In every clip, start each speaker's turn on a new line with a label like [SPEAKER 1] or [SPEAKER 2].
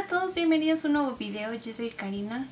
[SPEAKER 1] Hola a todos, bienvenidos a un nuevo video, yo soy Karina.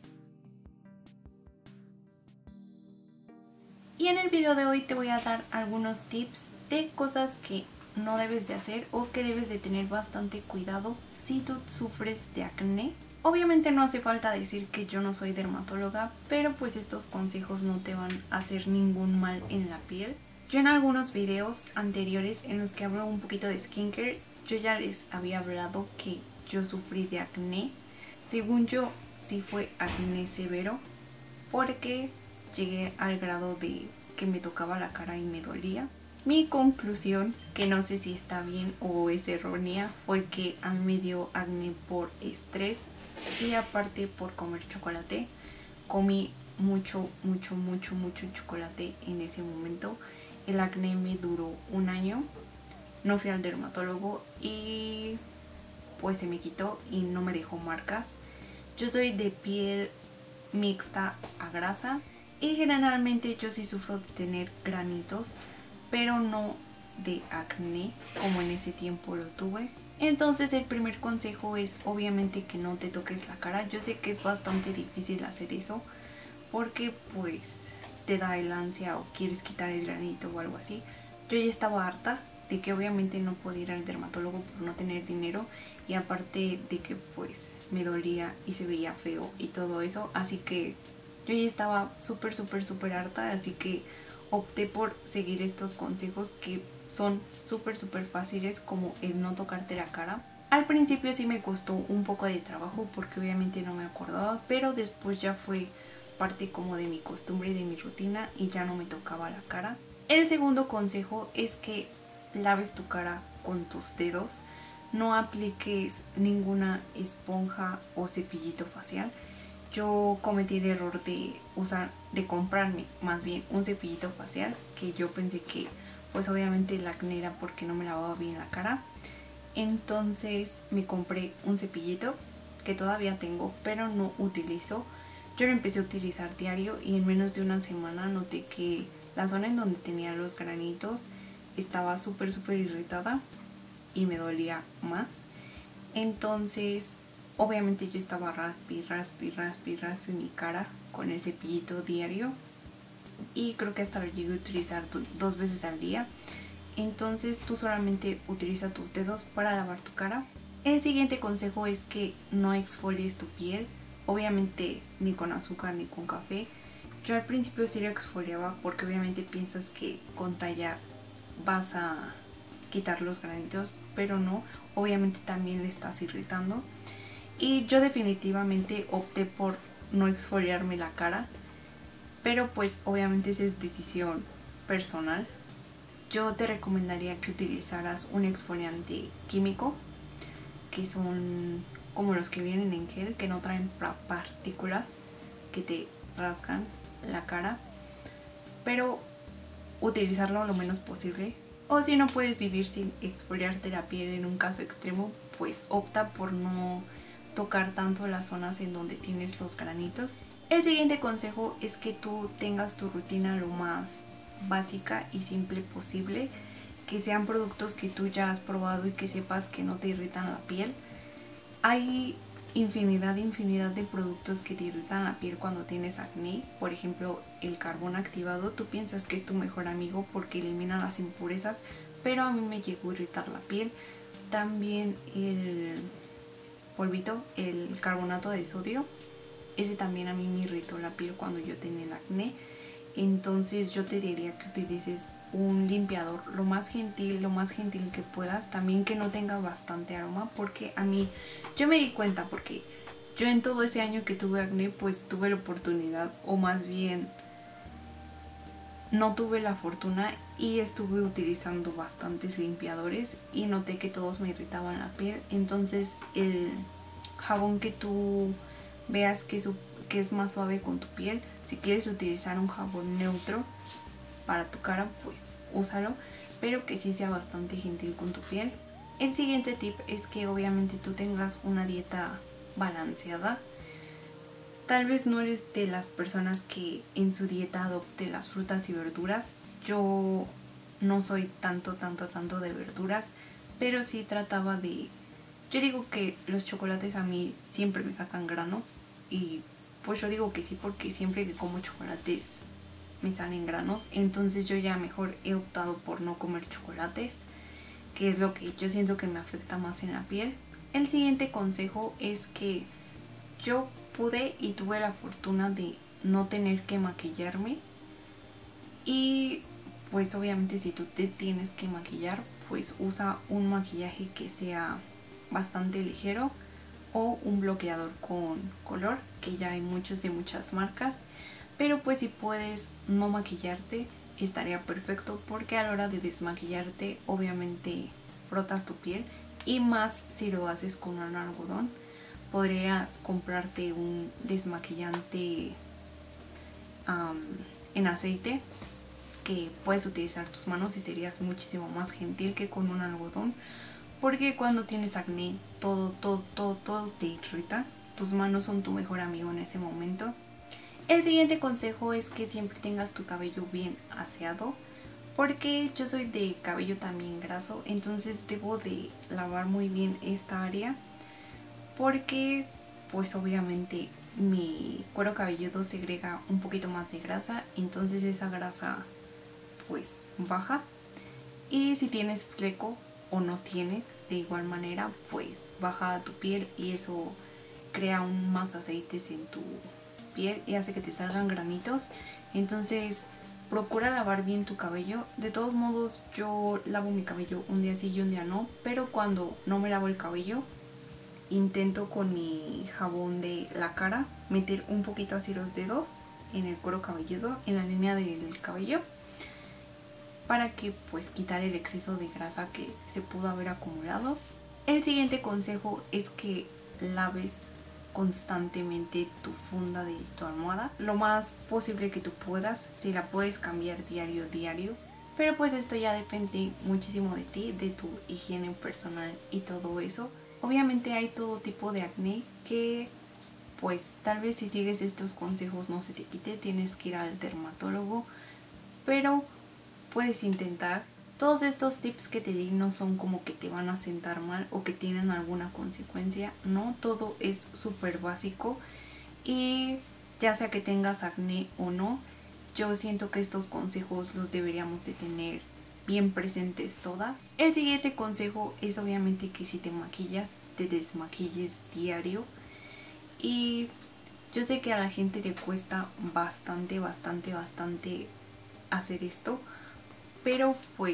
[SPEAKER 1] Y en el video de hoy te voy a dar algunos tips de cosas que no debes de hacer o que debes de tener bastante cuidado si tú sufres de acné. Obviamente no hace falta decir que yo no soy dermatóloga, pero pues estos consejos no te van a hacer ningún mal en la piel. Yo en algunos videos anteriores en los que hablo un poquito de skincare, yo ya les había hablado que yo sufrí de acné. Según yo, sí fue acné severo, porque llegué al grado de que me tocaba la cara y me dolía. Mi conclusión, que no sé si está bien o es errónea, fue que a mí me dio acné por estrés y aparte por comer chocolate. Comí mucho chocolate en ese momento. El acné me duró un año. No fui al dermatólogo y pues se me quitó y no me dejó marcas. Yo soy de piel mixta a grasa y generalmente yo sí sufro de tener granitos, pero no de acné como en ese tiempo lo tuve. Entonces el primer consejo es obviamente que no te toques la cara. Yo sé que es bastante difícil hacer eso porque pues te da el ansia o quieres quitar el granito o algo así. Yo ya estaba harta de que obviamente no podía ir al dermatólogo por no tener dinero y aparte de que pues me dolía y se veía feo y todo eso, así que yo ya estaba súper harta, así que opté por seguir estos consejos que son súper fáciles, como el no tocarte la cara. Al principio sí me costó un poco de trabajo porque obviamente no me acordaba, pero después ya fue parte como de mi costumbre y de mi rutina y ya no me tocaba la cara. El segundo consejo es que laves tu cara con tus dedos. No apliques ninguna esponja o cepillito facial. Yo cometí el error de comprarme más bien un cepillito facial, que yo pensé que pues obviamente el acné era porque no me lavaba bien la cara. Entonces me compré un cepillito que todavía tengo pero no utilizo. Yo lo empecé a utilizar diario y en menos de una semana noté que la zona en donde tenía los granitos estaba súper irritada y me dolía más. Entonces obviamente yo estaba raspi mi cara con el cepillito diario y creo que hasta lo llegué a utilizar 2 veces al día. Entonces tú solamente utiliza tus dedos para lavar tu cara. El siguiente consejo es que no exfolies tu piel, obviamente ni con azúcar ni con café. Yo al principio sí lo exfoliaba porque obviamente piensas que con tallar vas a quitar los granitos, pero no, obviamente también le estás irritando. Y yo definitivamente opté por no exfoliarme la cara, pero pues obviamente esa es decisión personal. Yo te recomendaría que utilizaras un exfoliante químico, que son como los que vienen en gel, que no traen partículas que te rasgan la cara, pero utilizarlo lo menos posible. O si no puedes vivir sin exfoliarte la piel en un caso extremo, pues opta por no tocar tanto las zonas en donde tienes los granitos. El siguiente consejo es que tú tengas tu rutina lo más básica y simple posible, que sean productos que tú ya has probado y que sepas que no te irritan la piel. Hay infinidad de productos que te irritan la piel cuando tienes acné. Por ejemplo, el carbón activado, tú piensas que es tu mejor amigo porque elimina las impurezas, pero a mí me llegó a irritar la piel. También el polvito, el carbonato de sodio, ese también a mí me irritó la piel cuando yo tenía el acné. Entonces yo te diría que utilices un limpiador lo más gentil que puedas, también que no tenga bastante aroma, porque a mí, yo me di cuenta porque yo en todo ese año que tuve acné pues tuve la oportunidad, o más bien no tuve la fortuna, y estuve utilizando bastantes limpiadores y noté que todos me irritaban la piel. Entonces el jabón que tú veas que es más suave con tu piel, si quieres utilizar un jabón neutro para tu cara, pues úsalo, pero que sí sea bastante gentil con tu piel. El siguiente tip es que obviamente tú tengas una dieta balanceada. Tal vez no eres de las personas que en su dieta adopte las frutas y verduras. Yo no soy tanto de verduras, pero sí trataba de Yo digo que los chocolates a mí siempre me sacan granos y pues yo digo que sí porque siempre que como chocolates me salen granos, entonces yo ya mejor he optado por no comer chocolates, que es lo que yo siento que me afecta más en la piel. El siguiente consejo es que yo pude y tuve la fortuna de no tener que maquillarme, y pues obviamente si tú te tienes que maquillar, pues usa un maquillaje que sea bastante ligero o un bloqueador con color, que ya hay muchos de muchas marcas. Pero pues si puedes no maquillarte estaría perfecto, porque a la hora de desmaquillarte obviamente frotas tu piel, y más si lo haces con un algodón. Podrías comprarte un desmaquillante en aceite que puedes utilizar tus manos y serías muchísimo más gentil que con un algodón, porque cuando tienes acné todo te irrita. Tus manos son tu mejor amigo en ese momento. El siguiente consejo es que siempre tengas tu cabello bien aseado, porque yo soy de cabello también graso, entonces debo de lavar muy bien esta área, porque pues obviamente mi cuero cabelludo segrega un poquito más de grasa, entonces esa grasa pues baja, y si tienes fleco o no tienes, de igual manera pues baja tu piel y eso crea aún más aceites en tu piel y hace que te salgan granitos. Entonces procura lavar bien tu cabello. De todos modos yo lavo mi cabello un día sí y un día no, pero cuando no me lavo el cabello intento con mi jabón de la cara meter un poquito así los dedos en el cuero cabelludo, en la línea del cabello, para que pues quitar el exceso de grasa que se pudo haber acumulado. El siguiente consejo es que laves constantemente tu funda de tu almohada lo más posible que tú puedas. Si la puedes cambiar diario, pero pues esto ya depende muchísimo de ti, de tu higiene personal y todo eso. Obviamente hay todo tipo de acné que pues tal vez si sigues estos consejos no se te quite, tienes que ir al dermatólogo, pero puedes intentar. Todos estos tips que te di no son como que te van a sentar mal o que tienen alguna consecuencia, no, todo es súper básico, y ya sea que tengas acné o no, yo siento que estos consejos los deberíamos de tener bien presentes todas. El siguiente consejo es obviamente que si te maquillas, te desmaquilles diario, y yo sé que a la gente le cuesta bastante hacer esto, pero pues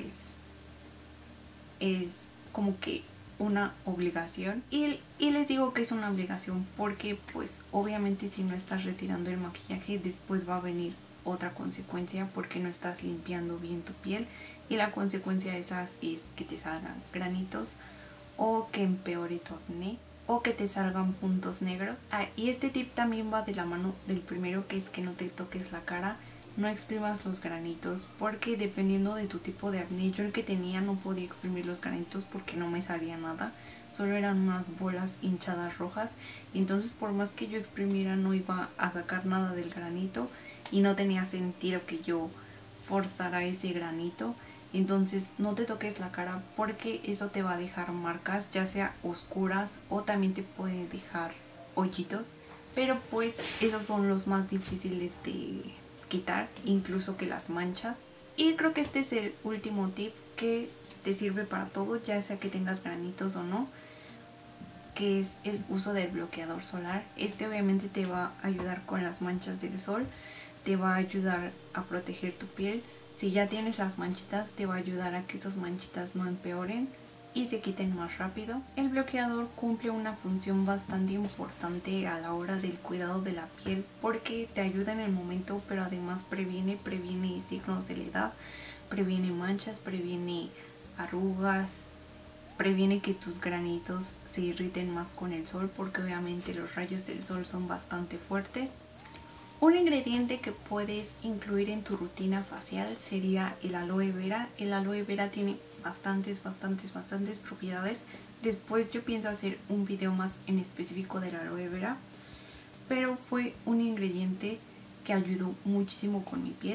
[SPEAKER 1] es como que una obligación, y les digo que es una obligación porque pues obviamente si no estás retirando el maquillaje después va a venir otra consecuencia, porque no estás limpiando bien tu piel, y la consecuencia de esas es que te salgan granitos o que empeore tu acné o que te salgan puntos negros. Y este tip también va de la mano del primero, que es que no te toques la cara, no exprimas los granitos, porque dependiendo de tu tipo de acné, yo el que tenía no podía exprimir los granitos porque no me salía nada, solo eran unas bolas hinchadas rojas, y entonces por más que yo exprimiera no iba a sacar nada del granito y no tenía sentido que yo forzara ese granito. Entonces no te toques la cara porque eso te va a dejar marcas, ya sea oscuras o también te puede dejar hoyitos, pero pues esos son los más difíciles de quitar, incluso que las manchas. Y creo que este es el último tip que te sirve para todo, ya sea que tengas granitos o no, que es el uso del bloqueador solar. Este obviamente te va a ayudar con las manchas del sol, te va a ayudar a proteger tu piel. Si ya tienes las manchitas, te va a ayudar a que esas manchitas no empeoren y se quiten más rápido. El bloqueador cumple una función bastante importante a la hora del cuidado de la piel, porque te ayuda en el momento, pero además previene signos de la edad, previene manchas, previene arrugas, previene que tus granitos se irriten más con el sol, porque obviamente los rayos del sol son bastante fuertes. Un ingrediente que puedes incluir en tu rutina facial sería el aloe vera. El aloe vera tiene bastantes propiedades. Después yo pienso hacer un video más en específico del aloe vera, pero fue un ingrediente que ayudó muchísimo con mi piel.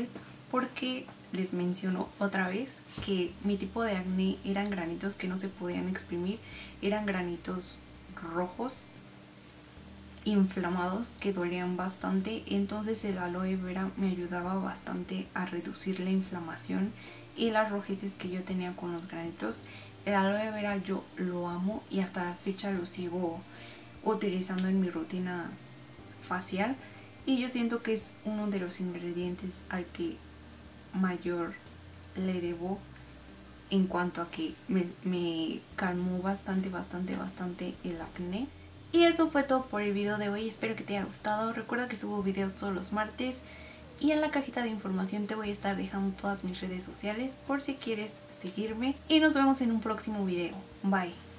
[SPEAKER 1] porque les menciono otra vez que mi tipo de acné eran granitos que no se podían exprimir, eran granitos rojos inflamados que dolían bastante. Entonces el aloe vera me ayudaba bastante a reducir la inflamación y las rojeces que yo tenía con los granitos. El aloe vera yo lo amo y hasta la fecha lo sigo utilizando en mi rutina facial, y yo siento que es uno de los ingredientes al que mayor le debo en cuanto a que me calmó bastante el acné. Y eso fue todo por el video de hoy, espero que te haya gustado. Recuerda que subo videos todos los martes y en la cajita de información te voy a estar dejando todas mis redes sociales por si quieres seguirme, y nos vemos en un próximo video. Bye.